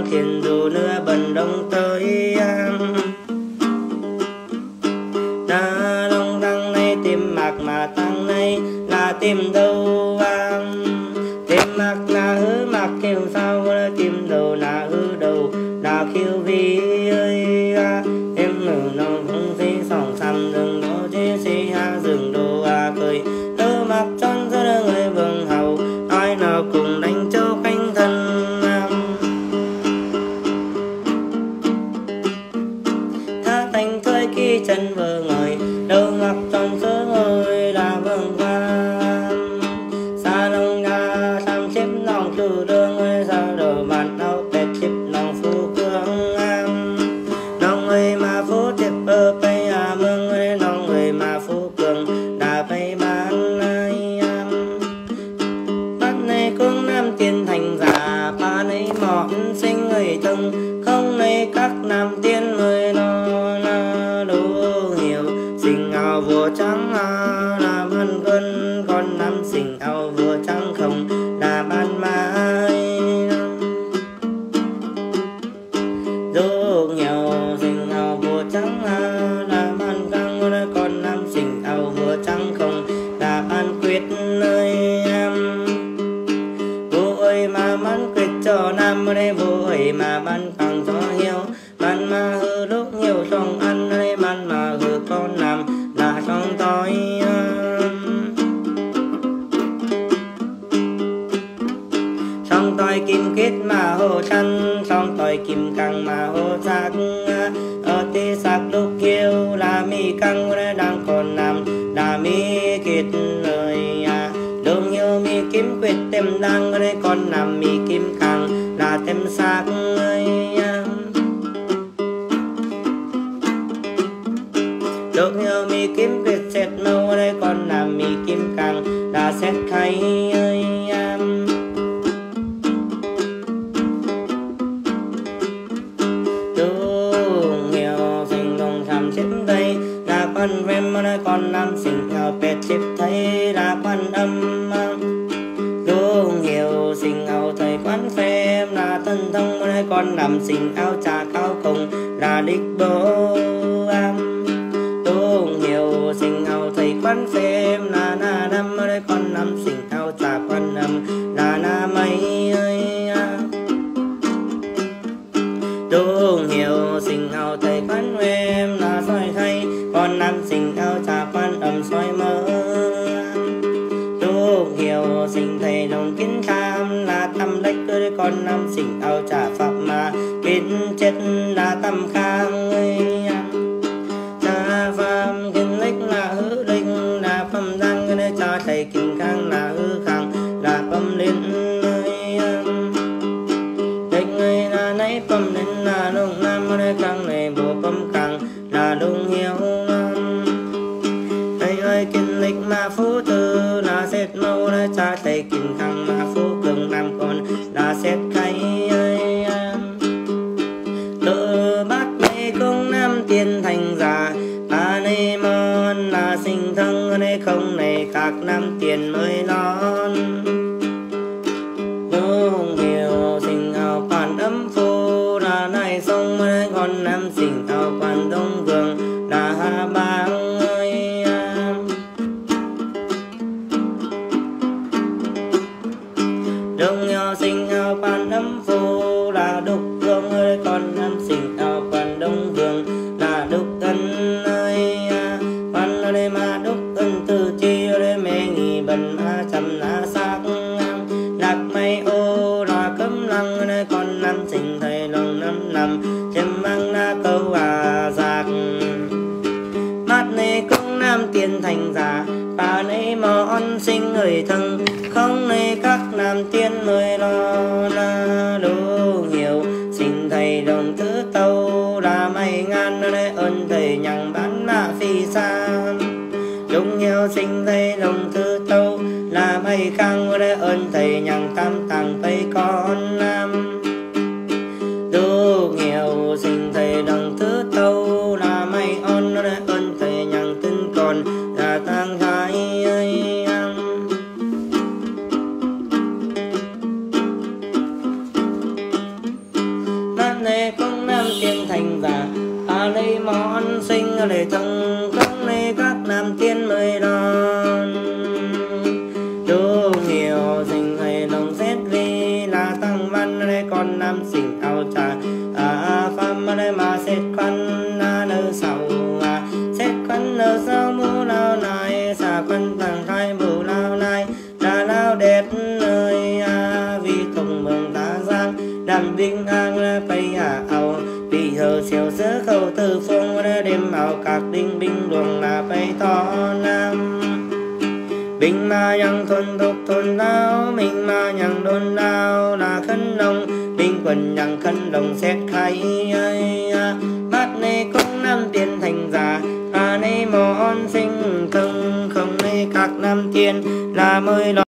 mang thiền dù nữa bần đông tới na long tăng này tìm mạc mà tăng này là tìm đâu tìm mạc là hư mạc kêu sao tìm đầu là hư đầu là kêu vi ơi em ngủ nông không thấy sòng sầm rừng đó chế xe ha rừng đồ cười tơ mặc tròn giữa người vầng hầu ai nào cùng đánh châu canh thân tha thành thuê khi chân vờ ngồi đầu mặc tròn giữa người là vầng quan xa lòng nhà tham xếp lòng từ đường ơi sao đầu bàn áo bẹt xếp lòng phu cương lòng người mà phú tiếp ở bay mương ơi lòng người mà phú cường đã bay bán bắt này cũng nam tiên thành giả ba này mọn sinh người thân không này các nam tiên người nó đủ hiểu sinh ao vua trắng là ban cơn con nam sinh ao vua trắng không là ban mai dù nhiều sinh ao vua trắng là ban căng con nam sinh ao vua trắng không là ban quyết nơi vô ơi mà ban quyết cho nam ở đây vô ơi mà ban căng cho hiếu ban mà hư lúc nhiều trong ăn đây ban mà hư con nam là trong tối trong tôi kim kết mà hồ chăn trong tôi kim căng mà hồ sắc ở tê sắc lúc kêu là mi căng đang còn nằm là mi kết lời đường nhiều mi kim quyết tem đang ở đây còn nằm mi kim căng là tem sắc đường nhiều mi kim quyết xét màu ở đây còn nằm mi kim căng là xét khay quan rem ở đây con nam sinh ao pet chip thấy là quan âm đúng hiểu sinh ao thầy quan phèm là thân thông ở đây con nam sinh ao trà cao cùng là đích bố đúng hiểu sinh ao thầy quan phèm là na năm ở đây con nam sinh ao trà quan âm là na mây ơi đúng hiểu sinh ao thầy quan phèm là soi thay con nam sinh ao trà quan âm soi mơ lúc hiểu sinh thầy lòng kiến tham là tâm lách ơi con nam sinh ao trà pháp mà kiến chết là tâm khang trà pháp kiến lách là hư linh là phẩm đăng ơi trà thầy kiến khang là hư khang là phẩm liên đích ơi là nấy phẩm liên là đông nam ơi khang này bộ phẩm khang là đông hiểu kinh lịch mà phú tư là xét mâu là cha thầy kinh khang mà phú cường nam con là xét khay tự bắt này công nam tiên thành giả ba này môn là sinh thân ở đây không này khác nam tiền mới non đúng hiểu sinh ao quan âm phu là này sông ở đây con nam sinh ao quan đông vương là hà bang đông nhau sinh ao quan âm phu là đục vương ơi con nam sinh ao quan đông vương là đục ân ơi quan ở đây mà đục ân từ chi ở đây mẹ nghỉ bần ma chăm lá sắc lạc mây ô là cấm lăng ở đây con nam sinh thầy lòng năm năm chém mang na câu giặc mắt này cũng nam tiên thành giả bà này món sinh người thân không này các nam tiên người lo đủ hiểu xin thầy đồng thứ tâu là mày ngàn nơi ơn thầy nhằng bán là phi xa đúng hiểu xin thầy đồng thứ tâu là mày khang nơi ơn thầy nhằng tam tàng tây con nam đủ hiểu xin thầy đồng thứ tâu là mày ơn nơi ơn thầy nhằng tinh còn là tăng thái này cũng nam tiên thành giả lấy món sinh để thông công này các nam tiên mới đón đủ nhiều sinh hay lòng xét vì là tăng văn đây con nam sinh ao trà phàm đây mà xét quan nơi sau xét quan nơi sau mũ lao này xả quan thằng khai mũ lao này đã lao đẹp nơi vì tổng mừng ta giang đàm vinh an bay ao bị hờ xèo giữa khẩu từ phong đêm ảo các đinh binh luồng là bay to nam binh ma yang thôn thục thôn lao mình ma yang đôn lao là khấn đông binh quần yang khấn đông xét khai mắt này cũng nam tiên thành giả này món sinh không không này các nam tiên là mới